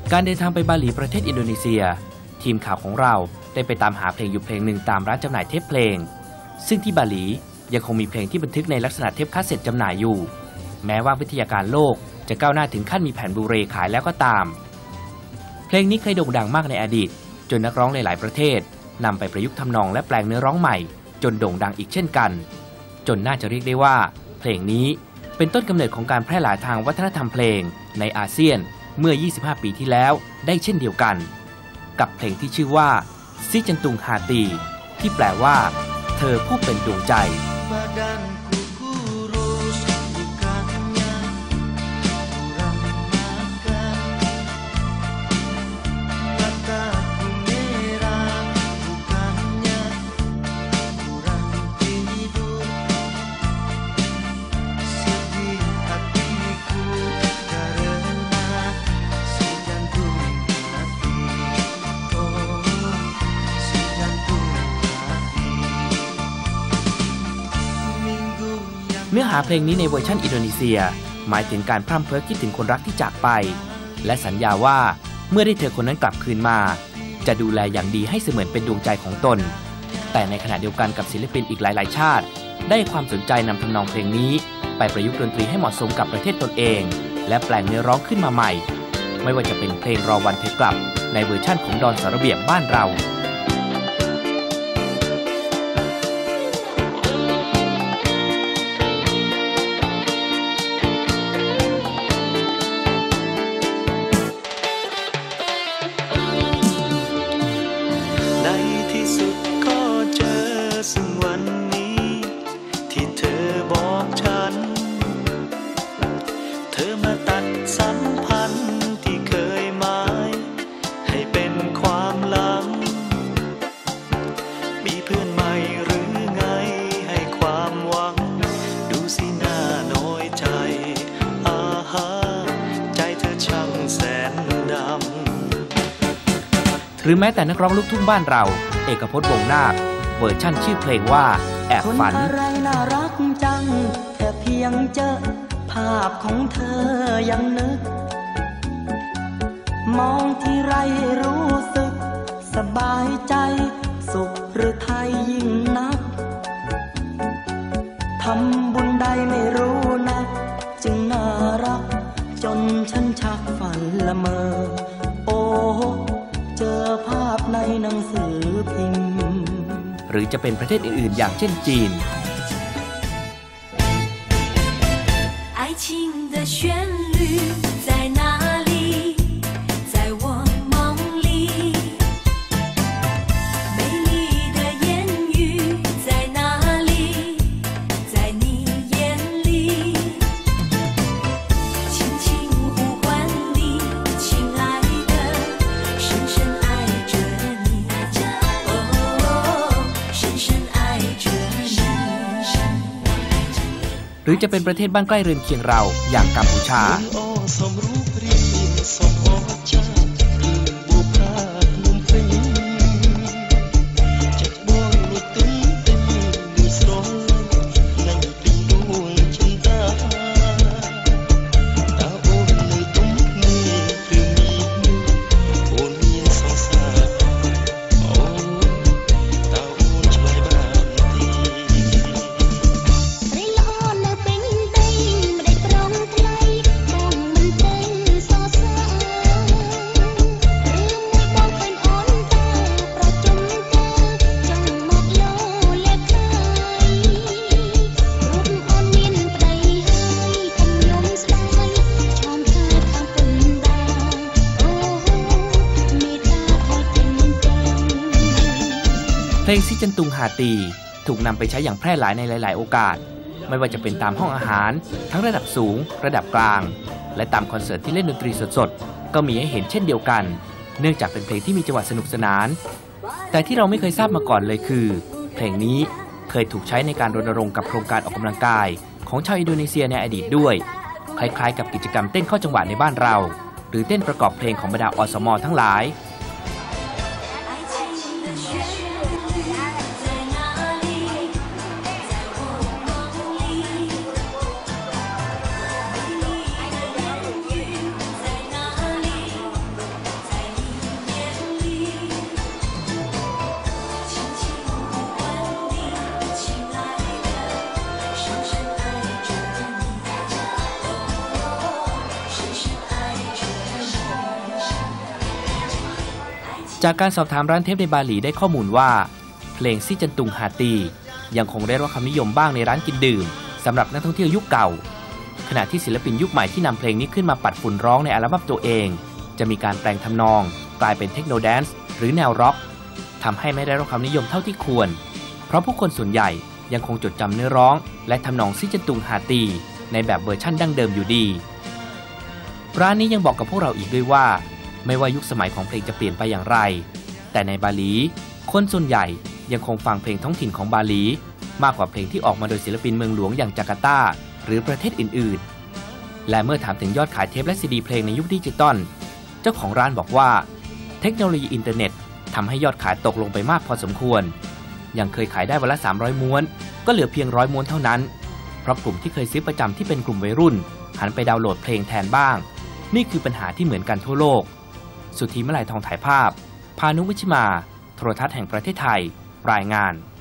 การเดินทางไปบาหลีประเทศอินโดนีเซียทีมข่าวของเราได้ไปตามหาเพลงอยู่เพลงหนึ่งตามร้านจำหน่ายเทปเพลงซึ่งที่บาหลียังคงมีเพลงที่บันทึกในลักษณะเทปคาสเซ็ตจำหน่ายอยู่แม้ว่าวิทยาการโลกจะก้าวหน้าถึงขั้นมีแผ่นบลูเรย์ขายแล้วก็ตามเพลงนี้เคยโด่งดังมากในอดีตจนนักร้องหลายๆประเทศนำไปประยุกต์ทำนองและแปลงเนื้อร้องใหม่จนโด่งดังอีกเช่นกันจนน่าจะเรียกได้ว่าเพลงนี้เป็นต้นกำเนิดของการแพร่หลายทางวัฒนธรรมเพลงในอาเซียนเมื่อ 25 ปีที่แล้วได้เช่นเดียวกันกับเพลงที่ชื่อว่าซิจันตุงฮาตีที่แปลว่าเธอผู้เป็นดวงใจเนื้อหาเพลงนี้ในเวอร์ชันอินโดนีเซียหมายถึงการพร่ำเพ้อคิดถึงคนรักที่จากไปและสัญญาว่าเมื่อได้เธอคนนั้นกลับคืนมาจะดูแลอย่างดีให้เสมือนเป็นดวงใจของตนแต่ในขณะเดียวกันกับศิลปินอีกหลายๆชาติได้ความสนใจนำทำนองเพลงนี้ไปประยุกต์ดนตรีให้เหมาะสมกับประเทศตนเองและแปลงเนื้อร้องขึ้นมาใหม่ไม่ว่าจะเป็นเพลงรอวันเธอกลับในเวอร์ชั่นของดอน สรเบียบบ้านเราหรือแม้แต่นักร้องลูกทุ่งบ้านเราเอกพจน์ วงศ์นาคเวอร์ชั่นชื่อเพลงว่าแอบฝันคนอะไรน่ารักจังแค่เพียงเจอภาพของเธอยังนึกมองที่ไรรู้สึกสบายใจสุขหรือไทยยิ่งนักทำบุญใดไม่รู้นักจึงน่ารักจนฉันชักฝันละเมอโอ้เจอภาพในหนังสือพิมพ์หรือจะเป็นประเทศอื่นๆอย่างเช่นจีนหรือจะเป็นประเทศบ้านใกล้เรือนเคียงเราอย่างกัมพูชาเพลงซิจันตุงฮาตีถูกนำไปใช้อย่างแพร่หลายในหลายๆโอกาสไม่ว่าจะเป็นตามห้องอาหารทั้งระดับสูงระดับกลางและตามคอนเสิร์ตที่เล่นดนตรีสดๆก็มีให้เห็นเช่นเดียวกันเนื่องจากเป็นเพลงที่มีจังหวะสนุกสนานแต่ที่เราไม่เคยทราบมาก่อนเลยคือเพลงนี้เคยถูกใช้ในการรณรงค์กับโครงการออกกำลังกายของชาวอินโดนีเซียในอดีตด้วยคล้ายๆกับกิจกรรมเต้นเข้าจังหวะในบ้านเราหรือเต้นประกอบเพลงของบรรดาอสม.ทั้งหลายจากการสอบถามร้านเทปในบาหลีได้ข้อมูลว่าเพลงซิจันตุงฮาตียังคงได้รับความนิยมบ้างในร้านกินดื่มสำหรับนักท่องเที่ยวยุคเก่าขณะที่ศิลปินยุคใหม่ที่นำเพลงนี้ขึ้นมาปัดฝุ่นร้องในอัลบั้มตัวเองจะมีการแปลงทำนองกลายเป็นเทคโนแดนซ์หรือแนวร็อกทำให้ไม่ได้รับความนิยมเท่าที่ควรเพราะผู้คนส่วนใหญ่ยังคงจดจำเนื้อร้องและทำนองซิจันตุงฮาตีในแบบเวอร์ชั่นดั้งเดิมอยู่ดีร้านนี้ยังบอกกับพวกเราอีกด้วยว่าไม่ว่ายุคสมัยของเพลงจะเปลี่ยนไปอย่างไรแต่ในบาหลีคนส่วนใหญ่ยังคงฟังเพลงท้องถิ่นของบาหลีมากกว่าเพลงที่ออกมาโดยศิลปินเมืองหลวงอย่างจาการ์ตาหรือประเทศอื่นๆและเมื่อถามถึงยอดขายเทปและซีดีเพลงในยุคดิจิตอลเจ้าของร้านบอกว่าเทคโนโลยีอินเทอร์เน็ตทำให้ยอดขายตกลงไปมากพอสมควรยังเคยขายได้วันละ300ม้วนก็เหลือเพียง100ม้วนเท่านั้นเพราะกลุ่มที่เคยซื้อประจำที่เป็นกลุ่มวัยรุ่นหันไปดาวน์โหลดเพลงแทนบ้างนี่คือปัญหาที่เหมือนกันทั่วโลกสุธี มลัยทองถ่ายภาพพานุวิชิมาโทรทัศน์แห่งประเทศไทยรายงาน